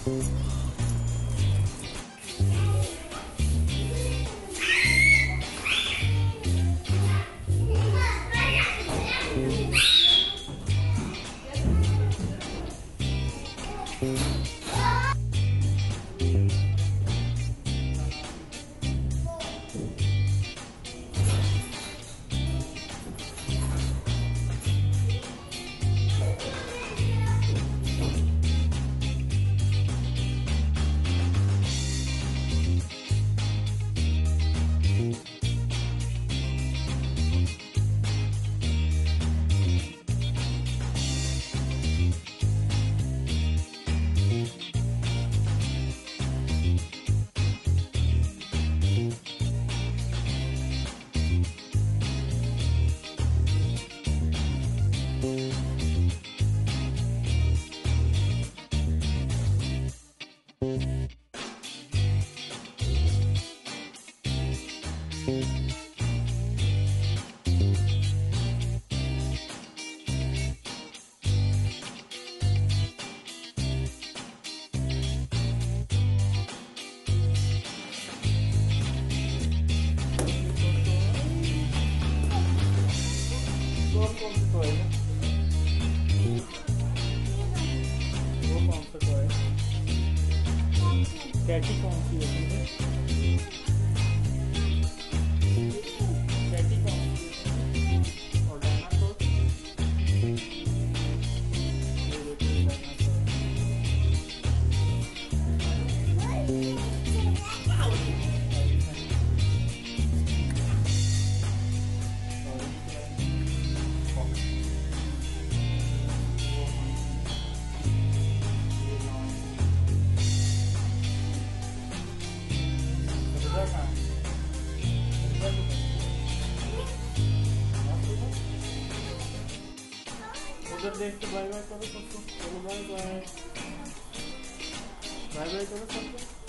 कौन सा टॉय है? वो कौन सा टॉय है? कैटी कौन सी है? कैटी कौन सी है? और डायनासोर? उधर देख के बाय बाय करो सबको। बाय बाय बाय बाय करो सबको।